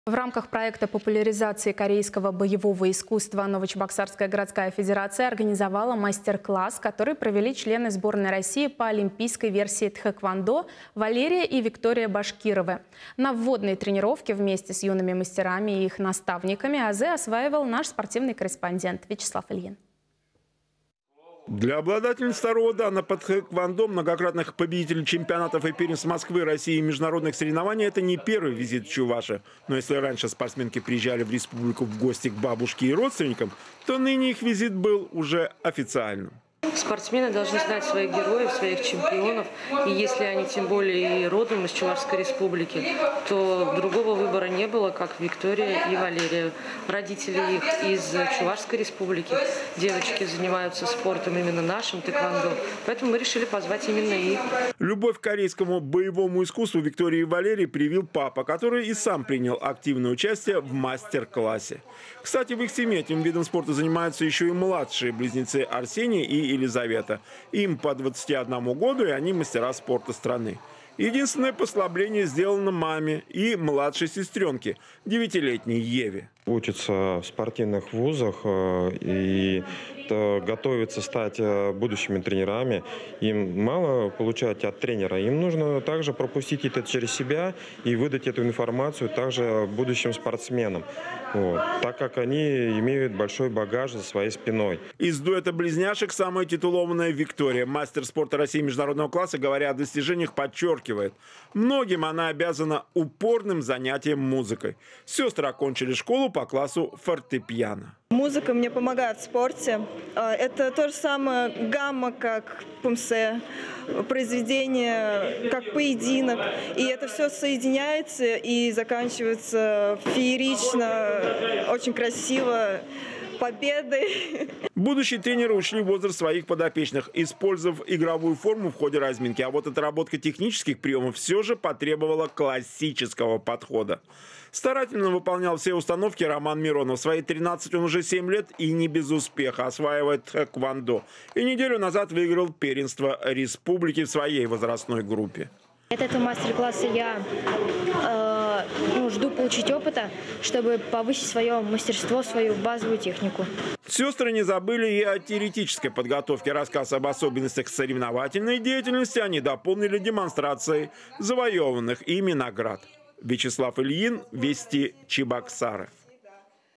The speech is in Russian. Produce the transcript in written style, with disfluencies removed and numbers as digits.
В рамках проекта популяризации корейского боевого искусства Новочебоксарская городская федерация организовала мастер-класс, который провели члены сборной России по олимпийской версии тхэквондо Валерия и Виктория Башкировы. На вводной тренировке вместе с юными мастерами и их наставниками азы осваивал наш спортивный корреспондент Вячеслав Ильин. Для обладательниц второго дана по тхэквондо, многократных победителей чемпионатов и первенств Москвы, России и международных соревнований, это не первый визит в Чуваши. Но если раньше спортсменки приезжали в республику в гости к бабушке и родственникам, то ныне их визит был уже официальным. Спортсмены должны знать своих героев, своих чемпионов. И если они тем более и родом из Чувашской республики, то другого выбора не было, как Виктория и Валерия. Родители их из Чувашской республики. Девочки занимаются спортом именно нашим, тхэквондо. Поэтому мы решили позвать именно их. Любовь к корейскому боевому искусству Виктории и Валерии привил папа, который и сам принял активное участие в мастер-классе. Кстати, в их семье этим видом спорта занимаются еще и младшие близнецы Арсений и Елизавета. Им по 21 году, и они мастера спорта страны. Единственное послабление сделано маме и младшей сестренке, 9-летней Еве. Учатся в спортивных вузах и готовятся стать будущими тренерами. Им мало получать от тренера, им нужно также пропустить это через себя и выдать эту информацию также будущим спортсменам, так как они имеют большой багаж за своей спиной. Из дуэта близняшек самая титулованная Виктория, мастер спорта России международного класса, говоря о достижениях, подчеркивает: многим она обязана упорным занятием музыкой. Сестры окончили школу по классу фортепиано. Музыка мне помогает в спорте. Это то же самое гамма, как пумсе, произведение, как поединок. И это все соединяется и заканчивается феерично, очень красиво, победой. Будущие тренеры учли возраст своих подопечных, использовав игровую форму в ходе разминки. А вот отработка технических приемов все же потребовала классического подхода. Старательно выполнял все установки Роман Миронов. В свои 13 он уже 7 лет и не без успеха осваивает тхэквондо. И неделю назад выиграл первенство республики в своей возрастной группе. От этого мастер-класса я жду получить опыта, чтобы повысить свое мастерство, свою базовую технику. Сестры не забыли и о теоретической подготовке. Рассказ об особенностях соревновательной деятельности они дополнили демонстрацией завоеванных ими наград. Вячеслав Ильин, Вести Чебоксары.